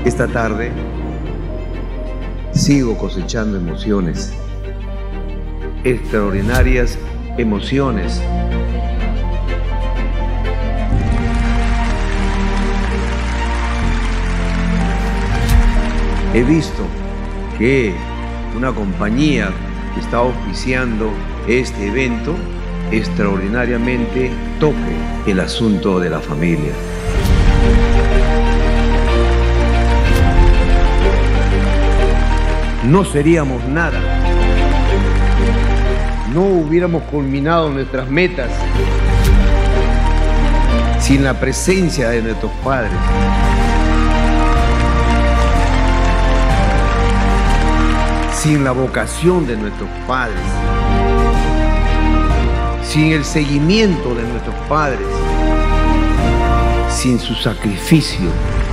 Esta tarde sigo cosechando emociones, extraordinarias emociones. He visto que una compañía que está auspiciando este evento extraordinariamente toque el asunto de la familia. No seríamos nada, no hubiéramos culminado nuestras metas sin la presencia de nuestros padres. Sin la vocación de nuestros padres, sin el seguimiento de nuestros padres, sin su sacrificio.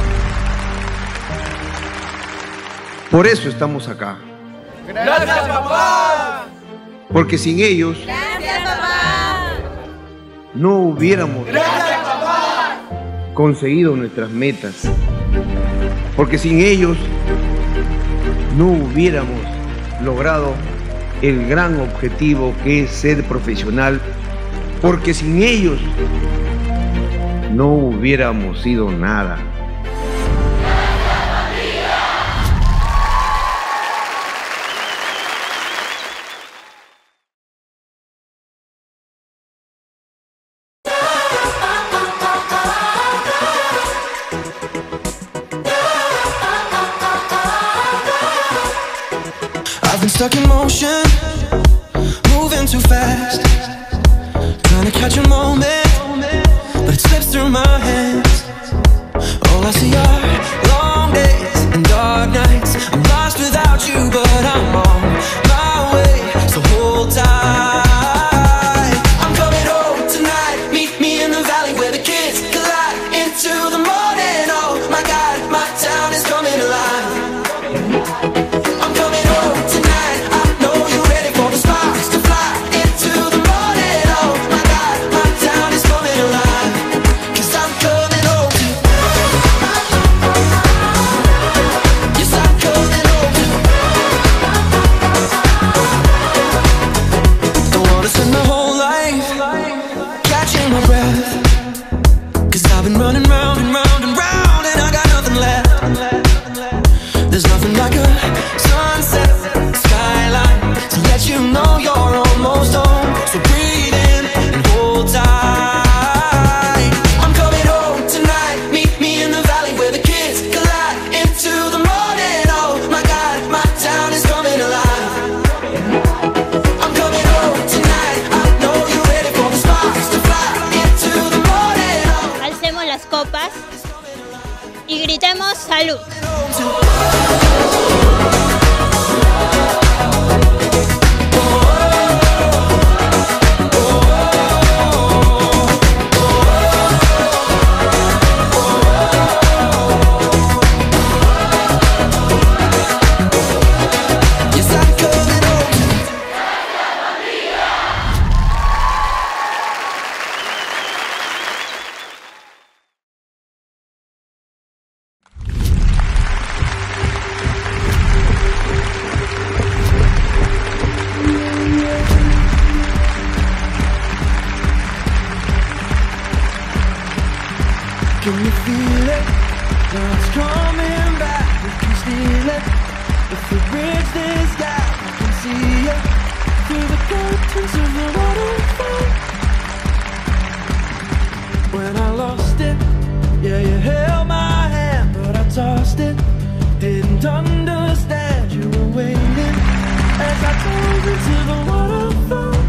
Por eso estamos acá. ¡Gracias, papá! Porque sin ellos, ¡gracias, papá!, no hubiéramos ¡Gracias, papá!, conseguido nuestras metas. Porque sin ellos, no hubiéramos logrado el gran objetivo que es ser profesional, porque sin ellos no hubiéramos sido nada. I've been stuck in motion, moving too fast, trying to catch a moment, but it slips through my hands. All I see are long days and dark nights. I'm lost without you, but I'm on my way, so hold tight. I'm coming home tonight, meet me in the valley where the kids collide into the morning. Oh my God, my town is coming alive. Copas y gritemos salud. Can you feel it? Now it's coming back. We can steal it. If we bridge this gap, I can see it through the curtains of the waterfall. When I lost it, yeah, you held my hand, but I tossed it. Didn't understand you were waiting as I dove into the waterfall.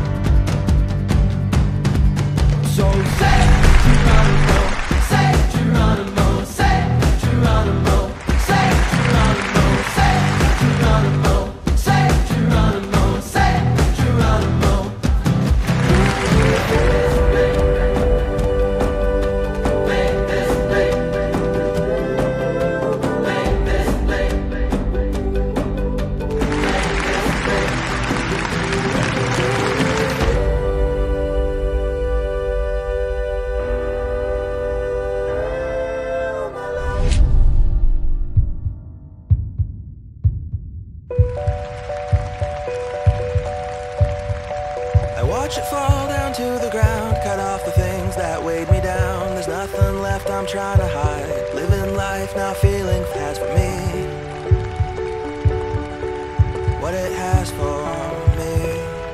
So say Geronimo, say Geronimo, say Geronimo, say Geronimo, say Geronimo, say Geronimo, say Geronimo. Make this play, make this play, make this play. left, I'm trying to hide. Living life, now feeling fast for me. What it has for me.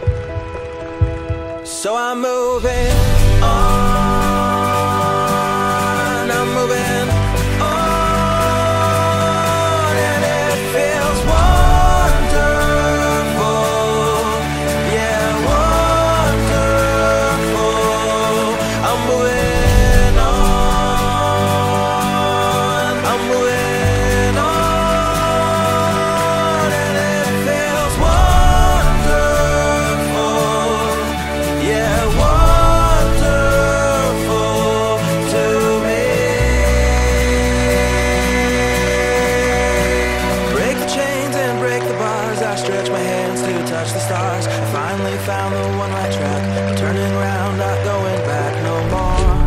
So I'm moving on, I'm moving on, and it feels wonderful, yeah, wonderful. I'm moving on, I'm moving on, and it feels wonderful, yeah, wonderful to me. Break the chains and break the bars. I stretch my hands to touch the stars. I finally found the one right track. Turning around, not going back no more.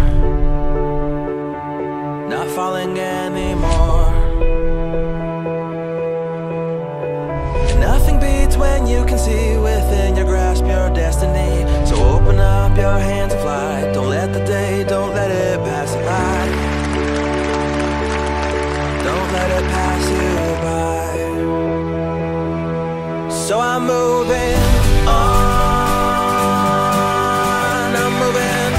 Not falling anymore. Nothing beats when you can see within your grasp your destiny. So open up your hands and fly. Don't let the day, don't let it pass you by. Don't let it pass you by. So I'm moving on, I'm moving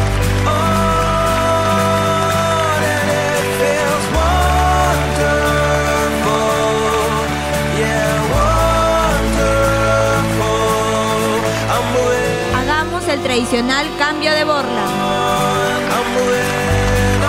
on, and it feels wonderful, yeah, wonderful. I'm moving Hagamos el tradicional cambio de borla. on, I'm moving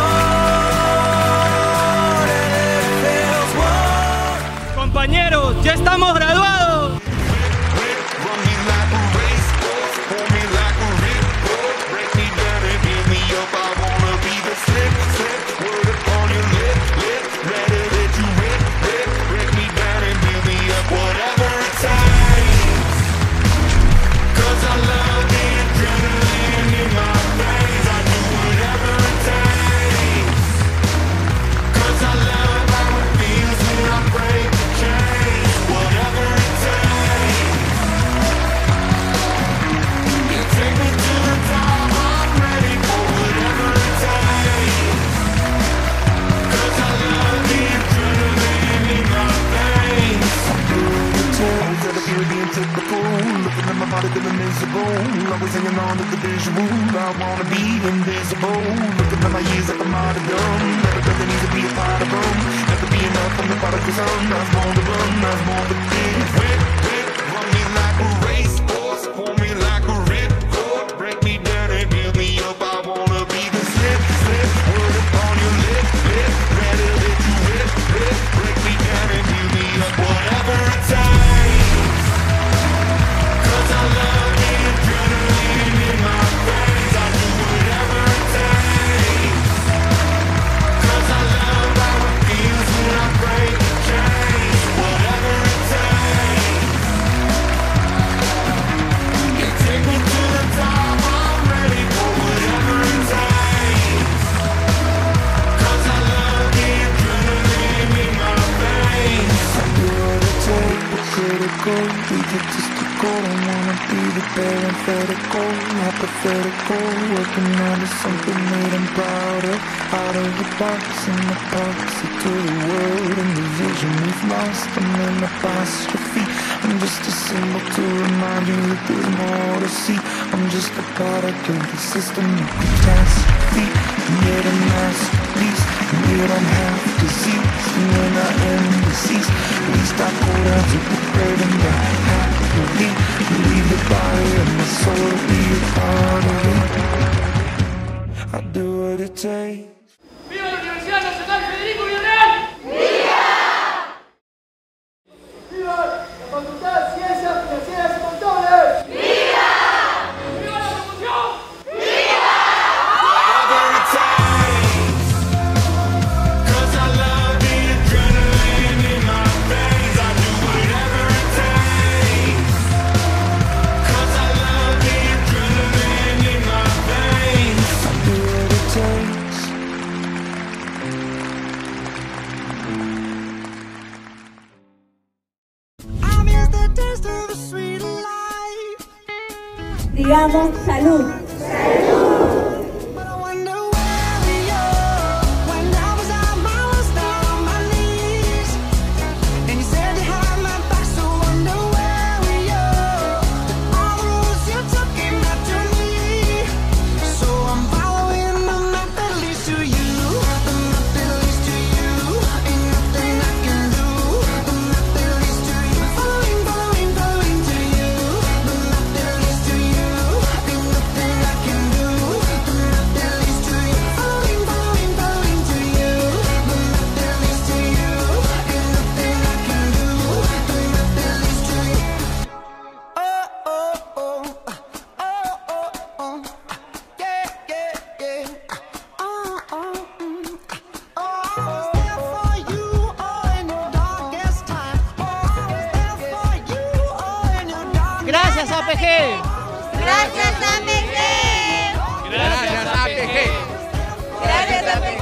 on, and it feels wonderful. Compañeros, ya estamos graduados. Run me like a racehorse, pull me like a ripcord, break me down and build me up. I wanna be the slip, word upon your lip, rather that you rip, break me down and build me up. Whatever it takes, 'cause I love the adrenaline in my veins. I do whatever it takes, 'cause I love how it feels when I break the chains. Whatever it takes. You take me to the top, I'm ready for whatever it takes, 'cause I love the adrenaline in my veins. Instead of here being typical, looking at my body feeling miserable, always hanging on to the visual. I wanna be invisible, looking at my years like I'm out of dumb. Never doesn't need to be a part of them. Never be enough from the prodigal son. I was born to run, I was born to live. Run me like a racehorse, pull me like a ripcord, break me down and build me up. I wanna be the slip, word upon your lip, rather that you rip, break me down and build me up. Whatever it takes, 'cause I love the adrenaline in my veins. I do whatever it takes, 'cause I love how it feels when I break the chains. Whatever it takes. You take me to the top, I'm ready for whatever it takes, 'cause I love the adrenaline in my veins. I do what it takes, but critical. We get just to go, don't wanna be the parenthetical, hypothetical. Working on to something that I'm proud of. Out of the box, in the boxy to the world, and the vision we've lost. I'm in apostrophe. I'm just a symbol to remind you that there's more to see. I'm just a product of the system of catastrophe. And yet a masterpiece, and you don't have disease. And we're not in disease. At least I go down to the grave and die happily. Leave the body and the soul be a part of it. I do what it takes. ¡Viva la Universidad Nacional Federico Villarreal! ¡Viva! ¡Viva la Facultad de Ciencias Financieras y Contables! ¡Viva! ¡Viva la promoción! ¡Viva! Whatever it takes, 'cause I love the adrenaline in my veins. I do whatever it takes, 'cause I love the adrenaline in my veins. I do what it takes. I'm here to taste of the sweet life. Digamos salud. But I wonder where we are. Gracias APG. Gracias APG. Gracias APG. Gracias APG.